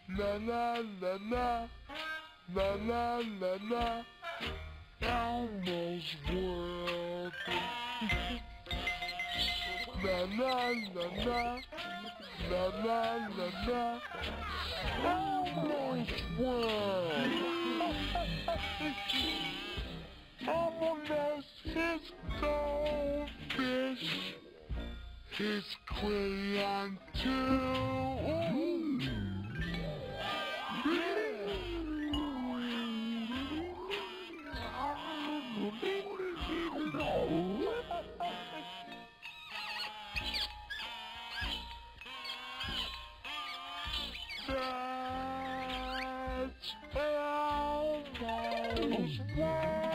La la la la, la la la la, Elmo's world. La la la la, la la la la, Elmo's world. Elmo knows his goldfish, his crayon too. That's Elmo's world.